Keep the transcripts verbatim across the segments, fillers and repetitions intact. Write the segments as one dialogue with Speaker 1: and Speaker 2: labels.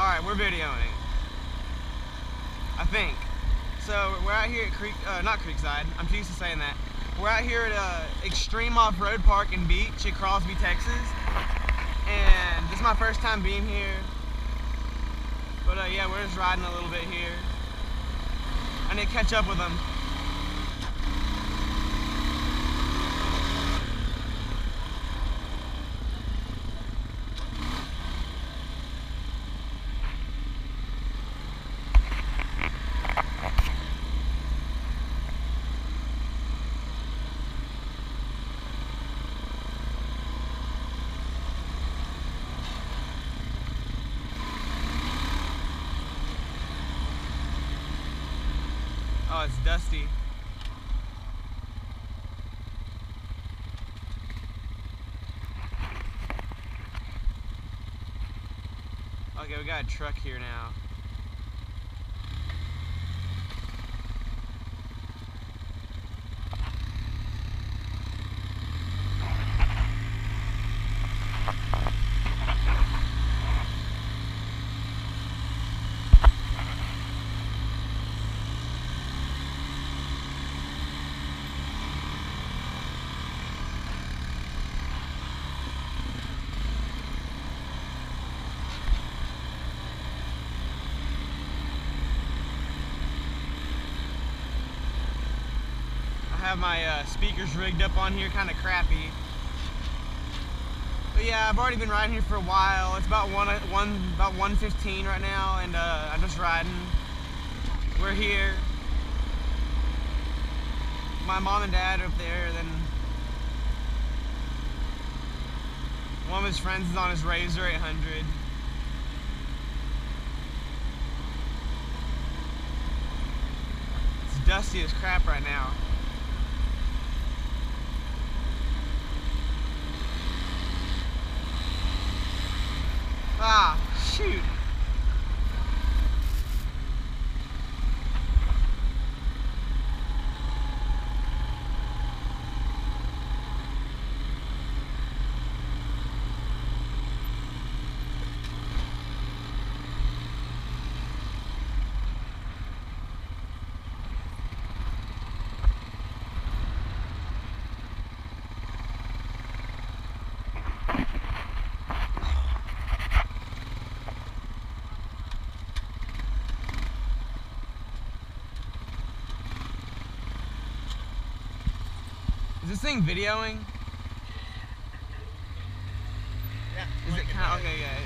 Speaker 1: Alright, we're videoing. I think. So we're out here at Creek, uh, not Creekside, I'm too used to saying that. We're out here at uh, Xtreme Off-Road Park and Beach at Crosby, Texas. And this is my first time being here. But uh, yeah, we're just riding a little bit here. I need to catch up with them. Oh, it's dusty. Okay, we got a truck here now. I have my uh, speakers rigged up on here, kind of crappy. But yeah, I've already been riding here for a while. It's about one, one about one fifteen right now, and uh, I'm just riding. We're here. My mom and dad are up there. Then one of his friends is on his Razor eight hundred. It's dusty as crap right now. Ah, shoot. Is this thing videoing?
Speaker 2: Yeah.
Speaker 1: Is it kind of, okay, yeah.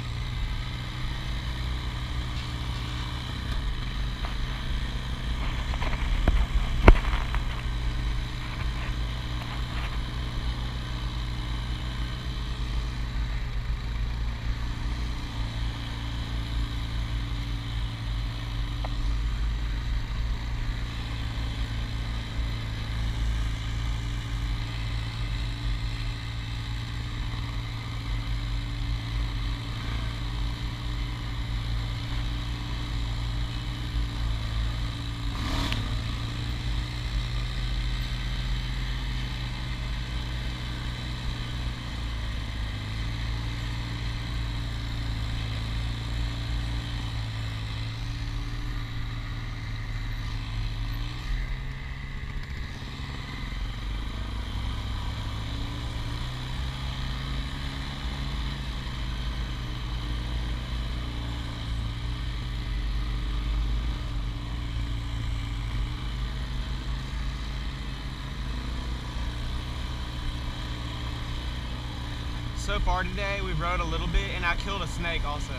Speaker 1: So far today, we've rode a little bit, and I killed a snake also.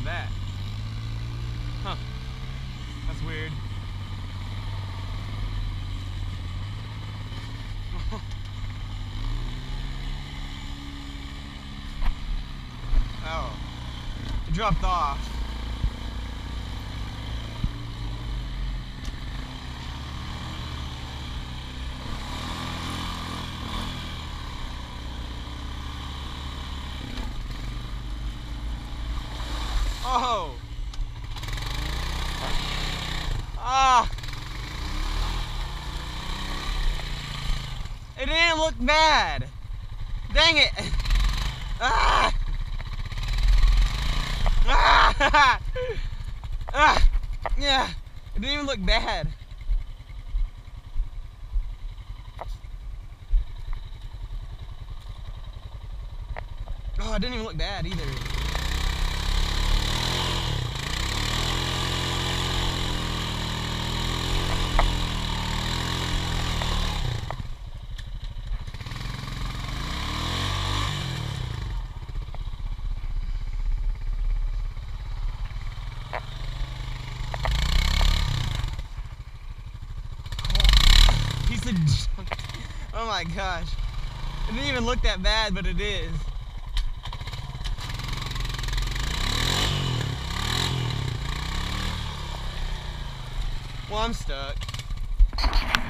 Speaker 1: that? Huh. That's weird. Oh. It dropped off. Oh! Ah! It didn't look bad! Dang it! Ah! Ah! Ah! Yeah! It didn't even look bad. Oh, it didn't even look bad either. Piece of junk. Oh my gosh. It didn't even look that bad, but it is. Well, I'm stuck.